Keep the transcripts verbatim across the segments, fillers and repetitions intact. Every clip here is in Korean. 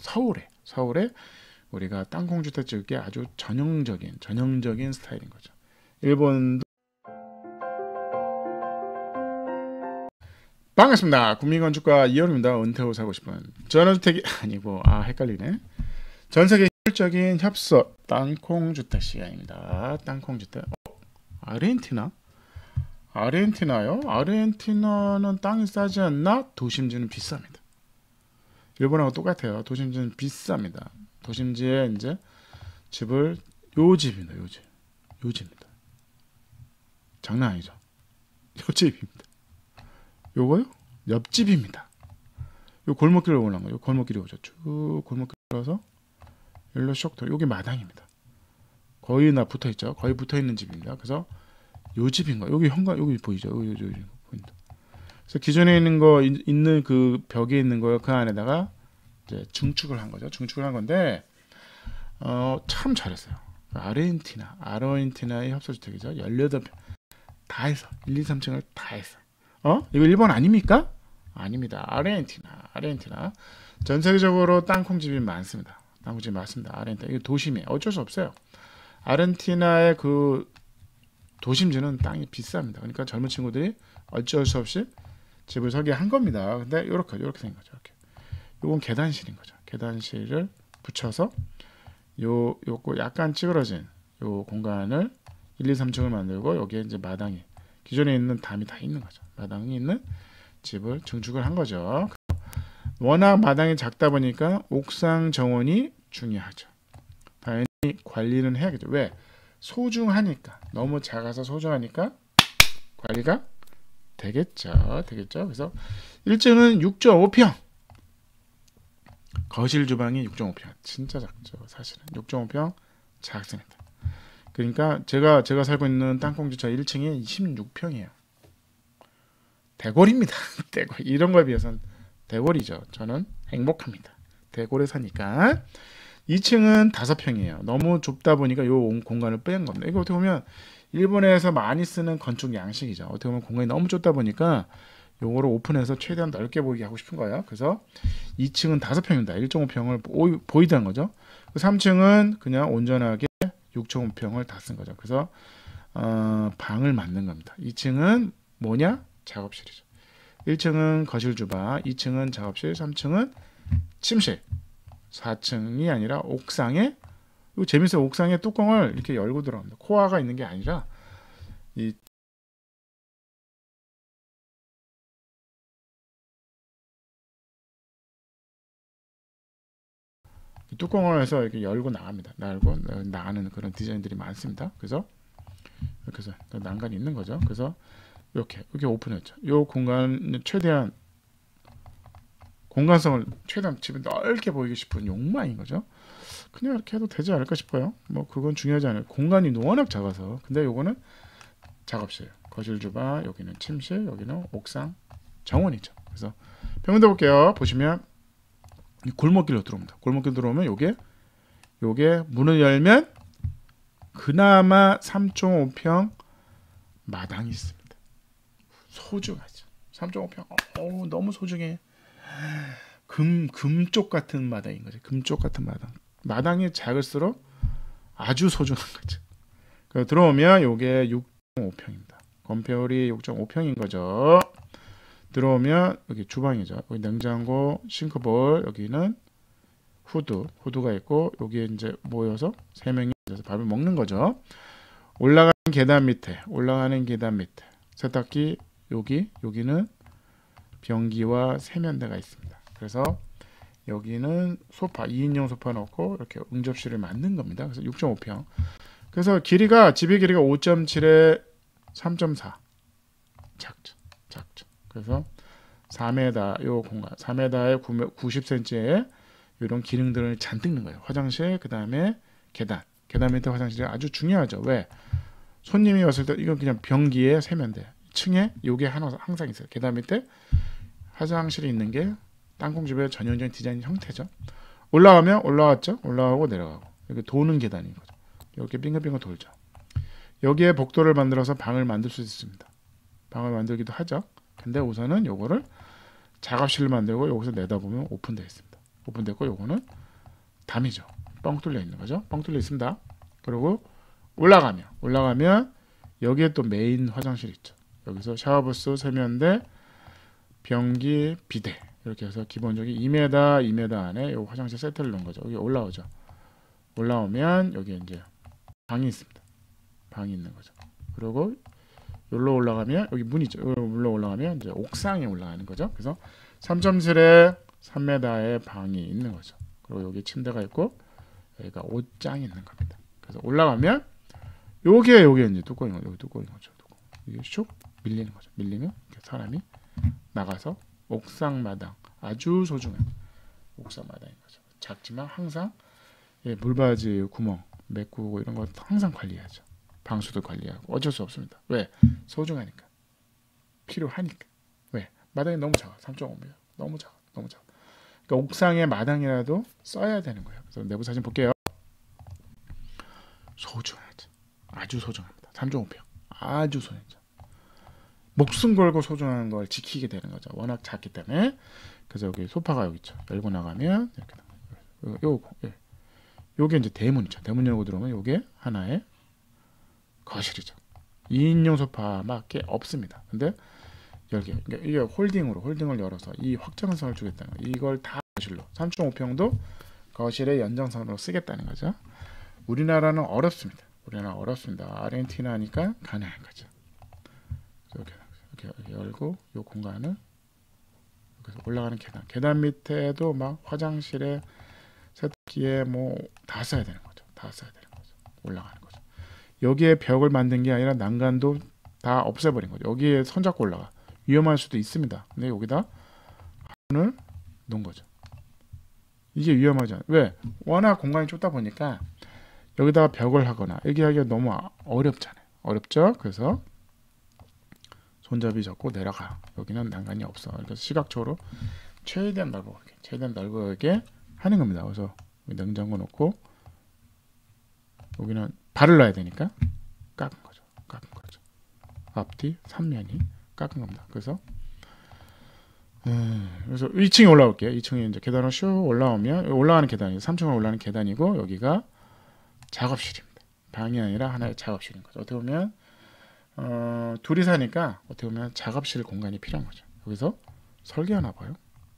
서울에 서울에 우리가 땅콩주택 지을게 아주 전형적인 전형적인 스타일인 거죠. 일본도 반갑습니다. 국민건축가 이현우입니다. 은퇴 후 사고 싶은 전원주택이 아니고 아 헷갈리네. 전세계 효율적인 협소 땅콩주택 시간입니다. 땅콩주택. 어, 아르헨티나? 아르헨티나요? 아르헨티나는 땅이 싸지 않나? 도심지는 비쌉니다. 일본하고 똑같아요. 도심지는 비쌉니다. 도심지에 이제 집을 요 집입니다. 요 집. 요 집입니다. 장난 아니죠? 요 집입니다. 요거요? 옆집입니다. 요 골목길로 올라온 거요. 골목길이 오죠. 쭉 골목길 들어서 일로 쇽 돌. 요게 마당입니다. 거의 나 붙어 있죠. 거의 붙어 있는 집입니다. 그래서 요 집인 거. 여기 현관 여기 보이죠? 여기, 여기, 여기 보인다. 그래서 기존에 있는 거 있는 그 벽에 있는 거 그 안에다가 이제 증축을 한 거죠. 증축을 한 건데 어, 참 잘했어요. 아르헨티나, 아르헨티나의 협소주택이죠. 열여덟 평 다 해서 일, 이, 삼 층을 다 했어. 어? 이거 일본 아닙니까? 아닙니다. 아르헨티나, 아르헨티나. 전 세계적으로 땅콩집이 많습니다. 땅콩집이 많습니다. 아르헨티나. 이거 도심이에요. 어쩔 수 없어요. 아르헨티나의 그 도심지는 땅이 비쌉니다. 그러니까 젊은 친구들이 어쩔 수 없이 집을 설계한 겁니다. 근데 이렇게 이렇게 생긴 거죠. 이렇게. 요건 계단실인 거죠. 계단실을 붙여서 요 요거 약간 찌그러진 요 공간을 일, 이, 삼 층을 만들고 여기에 이제 마당이 기존에 있는 담이 다 있는 거죠. 마당이 있는 집을 증축을 한 거죠. 워낙 마당이 작다 보니까 옥상 정원이 중요하죠. 당연히 관리는 해야겠죠. 왜? 소중하니까. 너무 작아서 소중하니까 관리가 되겠죠. 되겠죠. 그래서 일 층은 육 점 오 평. 거실 주방이 육 점 오 평. 진짜 작죠. 사실은 육 점 오 평 작습니다. 그러니까 제가 제가 살고 있는 땅콩주차 일 층이 이십육 평이에요. 대골입니다. 대골. 이런 거에 비해서는 대골이죠. 저는 행복합니다. 대골에 사니까. 이 층은 다섯 평이에요. 너무 좁다 보니까 요 공간을 뺀 겁니다. 이거 어떻게 보면 일본에서 많이 쓰는 건축 양식이죠. 어떻게 보면 공간이 너무 좁다 보니까 요거를 오픈해서 최대한 넓게 보이게 하고 싶은 거예요. 그래서 이 층은 다섯 평입니다. 일 점 오 평을 보이다는 거죠. 삼 층은 그냥 온전하게 육 점 오 평을 다 쓴 거죠. 그래서 어, 방을 만든 겁니다. 이 층은 뭐냐? 작업실이죠. 일 층은 거실 주방, 이 층은 작업실, 삼 층은 침실, 사 층이 아니라 옥상에, 이거 재밌어요. 옥상에 뚜껑을 이렇게 열고 들어갑니다. 코아가 있는 게 아니라 이 뚜껑을 해서 이렇게 열고 나갑니다. 열고 나가는 그런 디자인들이 많습니다. 그래서 이렇게 해서 난간이 있는 거죠. 그래서 이렇게 이렇게 오픈했죠. 이 공간 최대한 공간성을 최대한 집에 넓게 보이고 싶은 욕망인 거죠. 그냥 이렇게 해도 되지 않을까 싶어요. 뭐 그건 중요하지 않아요. 공간이 워낙 작아서. 근데 요거는 작업실, 거실 주방, 여기는 침실, 여기는 옥상 정원이죠. 그래서 평면도 볼게요. 보시면 이 골목길로 들어옵니다. 골목길 들어오면 요게 요게 문을 열면 그나마 삼 점 오 평 마당이 있습니다. 소중하죠. 삼 점 오 평. 어, 너무 소중해. 금 금쪽 같은 마당인 거죠. 금쪽 같은 마당. 마당이 작을수록 아주 소중한 거죠. 그래서 들어오면 요게 육 점 오 평입니다. 건폐율이 육 점 오 평인 거죠. 들어오면 여기 주방이죠. 여기 냉장고, 싱크볼, 여기는 후드, 후드가 있고 여기에 이제 모여서 세 명이 앉아서 밥을 먹는 거죠. 올라가는 계단 밑에, 올라가는 계단 밑에 세탁기 여기, 여기는 변기와 세면대가 있습니다. 그래서 여기는 소파, 이 인용 소파 넣고 이렇게 응접실을 만든 겁니다. 그래서 육 점 오 평. 그래서 길이가 집의 길이가 오 점 칠에 삼 점 사. 작죠. 작죠. 그래서 사 미터 요 공간 사 미터에 구십 센티미터에 이런 기능들을 잔뜩 넣은 거예요. 화장실, 그 다음에 계단. 계단 밑에 화장실이 아주 중요하죠. 왜? 손님이 왔을 때 이건 그냥 변기에 세면대. 층에 요게 하나 항상 있어요. 계단 밑에 화장실이 있는 게 땅콩집의 전형적인 디자인 형태죠. 올라가면 올라왔죠. 올라가고 내려가고. 여기 도는 계단인 거죠. 이렇게 빙글빙글 돌죠. 여기에 복도를 만들어서 방을 만들 수 있습니다. 방을 만들기도 하죠. 근데 우선은 요거를 작업실을 만들고 여기서 내다보면 오픈되어 있습니다. 오픈됐고 요거는 담이죠. 뻥 뚫려 있는 거죠. 뻥 뚫려 있습니다. 그리고 올라가면 올라가면 여기에 또 메인 화장실 있죠. 여기서 샤워부스, 세면대, 변기, 비데 이렇게 해서 기본적인 이 미터, 이 미터 안에 요 화장실 세트를 넣은 거죠. 여기 올라오죠. 올라오면 여기 이제 방이 있습니다. 방이 있는 거죠. 그리고 여기로 올라가면 여기 문이 있죠. 여기로 올라가면 이제 옥상에 올라가는 거죠. 그래서 삼 점칠에 삼 미터의 방이 있는 거죠. 그리고 여기 침대가 있고 여기가 옷장이 있는 겁니다. 그래서 올라가면 요게 요게 이제 뚜껑인 거죠. 여기 뚜껑인 거죠. 뚜껑. 이게 슉 밀리는 거죠. 밀리면 사람이 나가서 옥상 마당, 아주 소중한 옥상 마당인 거죠. 작지만 항상 예, 물바지 구멍 메꾸고 이런 거 항상 관리해야죠. 방수도 관리하고 어쩔 수 없습니다. 왜? 소중하니까. 필요하니까. 왜? 마당이 너무 작아. 삼 점 오 미터. 너무 작아. 너무 작아. 그러니까 옥상에 마당이라도 써야 되는 거예요. 그래서 내부 사진 볼게요. 소중하죠. 아주 소중합니다. 삼 점 오 평. 아주 소중하죠. 목숨 걸고 소중한 걸 지키게 되는 거죠. 워낙 작기 때문에. 그래서 여기 소파가 여기 있죠. 열고 나가면 이렇게 요, 요, 예. 요게 이제 대문이죠. 대문 열고 들어오면 요게 하나의 거실이죠. 이 인용 소파밖에 없습니다. 근데 열게 그러니까 이게 홀딩으로 홀딩을 열어서 이 확장성을 주겠다는 거예요. 이걸 다 거실로 삼 점 오 평도 거실의 연장선으로 쓰겠다는 거죠. 우리나라는 어렵습니다. 우리나라 어렵습니다. 아르헨티나니까 가능한 거죠. 이렇게, 이렇게, 이렇게 열고 이 공간을 여기서 올라가는 계단 계단 밑에도 막 화장실에 세탁기에 뭐 다 써야 되는 거죠. 다 써야 되는 거죠. 올라가는 거죠. 여기에 벽을 만든 게 아니라 난간도 다 없애버린 거죠. 여기에 손잡고 올라가 위험할 수도 있습니다. 근데 여기다 문을 놓은 거죠. 이게 위험하지 않아요. 왜? 워낙 공간이 좁다 보니까 여기다가 벽을 하거나 이렇게 하기가 너무 어렵잖아요. 어렵죠? 그래서 손잡이 잡고 내려가. 여기는 난간이 없어. 그래서 시각적으로 최대한 넓게, 최대한 넓게 하는 겁니다. 그래서 냉장고 놓고 여기는 발을 놔야 되니까 깎은 거죠. 깎은 거죠. 앞뒤 삼 면이 깎은 겁니다. 그래서 음, 그래서 이 층에 올라올게요. 이 층에 이제 계단으로 슉 올라오면 올라가는 계단이 삼 층으로 올라가는 계단이고 여기가 작업실입니다. 방이 아니라 하나의 작업실인 거죠. 어떻게 보면 어, 둘이 사니까 어떻게 보면 작업실 공간이 필요한 거죠. 여기서 설계하나 봐요.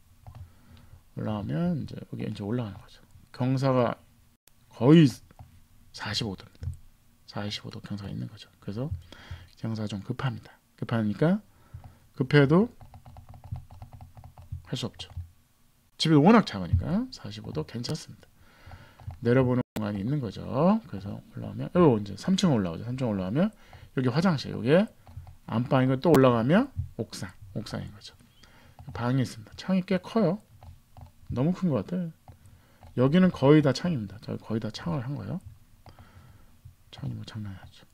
올라오면 이제 여기 이제 올라가는 거죠. 경사가 거의 사십오 도입니다. 사십오 도 경사가 있는 거죠. 그래서 경사가 좀 급합니다. 급하니까 급해도 할 수 없죠. 집이 워낙 작으니까 사십오 도 괜찮습니다. 내려보는 공간이 있는 거죠. 그래서 올라오면 요 이제 삼 층 올라오죠. 삼 층 올라오면 여기 화장실, 여기 안방이고 또 올라가면 옥상, 옥상인 거죠. 방이 있습니다. 창이 꽤 커요. 너무 큰 것 같아요. 여기는 거의 다 창입니다. 저 거의 다 창을 한 거예요. 창이 뭐 장난이 아니죠.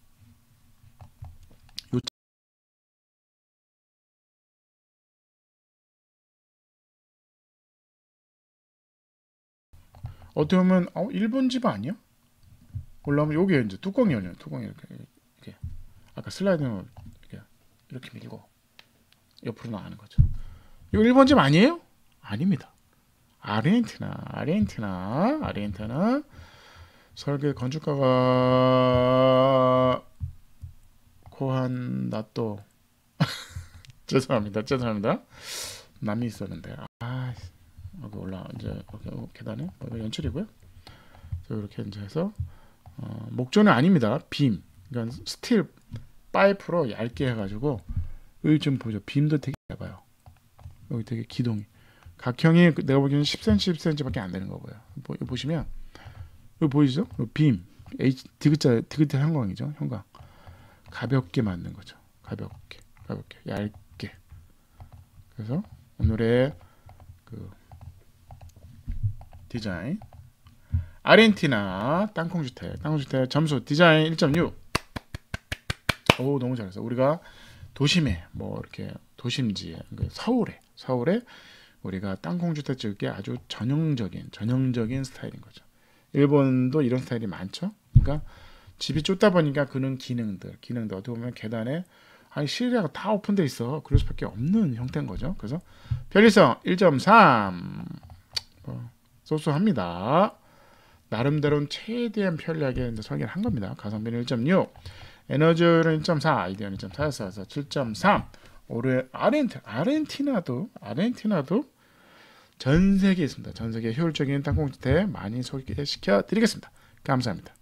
요 어떻게 보면 어, 일본 집 아니야? 올라오면 여기 이제 뚜껑이 열려요. 뚜껑이 이렇게 이렇게 아까 슬라이딩을 이렇게 이렇게 밀고 옆으로 나가는 거죠. 이거 일본 집 아니에요? 아닙니다. 아르헨티나, 아르헨티나, 아르헨티나 설계 건축가가 고한 나또 죄송합니다, 죄송합니다. 남이 있었는데 아 여기 올라 이제 이렇게 계단에 연출이고요. 이렇게 이제 해서 어, 목조는 아닙니다. 빔, 그러니까 스틸 파이프로 얇게 해가지고 여기 좀 보죠. 빔도 되게 얇아요. 여기 되게 기동이 각형이 내가 보기에는 십 센티미터, 십 센티미터밖에 안 되는 거 보여요. 보, 보시면 여기 보이죠? 빔 H 디귿자 디귿자 형광이죠. 형광 가볍게 만든 거죠. 가볍게 가볍게 얇게. 그래서 오늘의 그 디자인 아르헨티나 땅콩주택 땅콩주택 점수 디자인 일 점 육. 오 너무 잘했어. 우리가 도심에 뭐 이렇게 도심지에 서울에 서울에 우리가 땅콩주택 지을게 아주 전형적인 전형적인 스타일인 거죠. 일본도 이런 스타일이 많죠. 그러니까 집이 좁다 보니까 그런 기능들 기능들 어떻게 보면 계단에 아니 실내가 다 오픈돼 있어. 그럴 수밖에 없는 형태인 거죠. 그래서 편리성 일 점 삼. 뭐 소소합니다. 나름대로는 최대한 편리하게 이제 설계를 한 겁니다. 가성비는 일 점 육, 에너지효율은 일 점 사, 아이디어는 일 점 사였어서 칠 점 삼. 올해 아르헨티, 아르헨티나도 아르헨티나도 전 세계에 있습니다. 전 세계 효율적인 땅콩주택 많이 소개시켜 드리겠습니다. 감사합니다.